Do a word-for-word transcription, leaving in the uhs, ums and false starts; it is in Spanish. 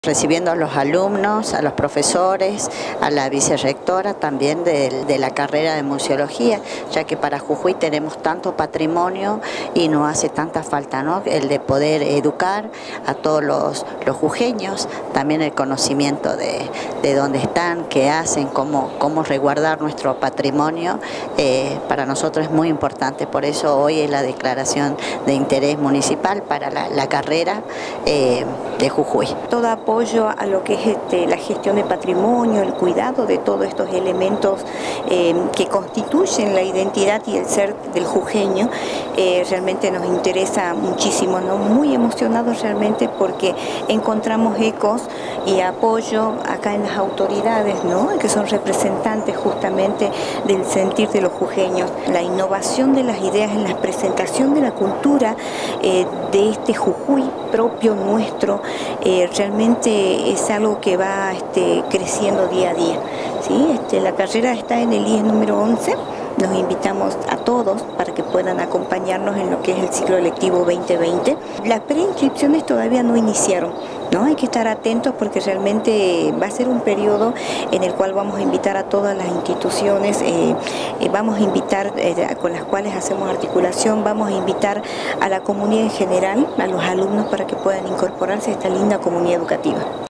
Recibiendo a los alumnos, a los profesores, a la vicerrectora también de, de la carrera de museología, ya que para Jujuy tenemos tanto patrimonio y nos hace tanta falta, ¿no?, el de poder educar a todos los, los jujeños, también el conocimiento de, de dónde están, qué hacen, cómo, cómo resguardar nuestro patrimonio, eh, para nosotros es muy importante. Por eso hoy es la declaración de interés municipal para la, la carrera eh, de Jujuy. Todo apoyo a lo que es este, la gestión de patrimonio, el cuidado de todos estos elementos eh, que constituyen la identidad y el ser del jujeño, eh, realmente nos interesa muchísimo, ¿no? Muy emocionados realmente porque encontramos ecos y apoyo acá en las autoridades, ¿no?, que son representantes justamente del sentir de los jujeños. La innovación de las ideas en la presentación de la cultura eh, de este Jujuy propio nuestro, eh, realmente es algo que va este, creciendo día a día, ¿sí? Este, la carrera está en el I E S número once. Nos invitamos a todos para que puedan acompañarnos en lo que es el ciclo lectivo veinte veinte. Las preinscripciones todavía no iniciaron, ¿no? Hay que estar atentos porque realmente va a ser un periodo en el cual vamos a invitar a todas las instituciones, eh, eh, vamos a invitar eh, con las cuales hacemos articulación, vamos a invitar a la comunidad en general, a los alumnos para que puedan incorporarse a esta linda comunidad educativa.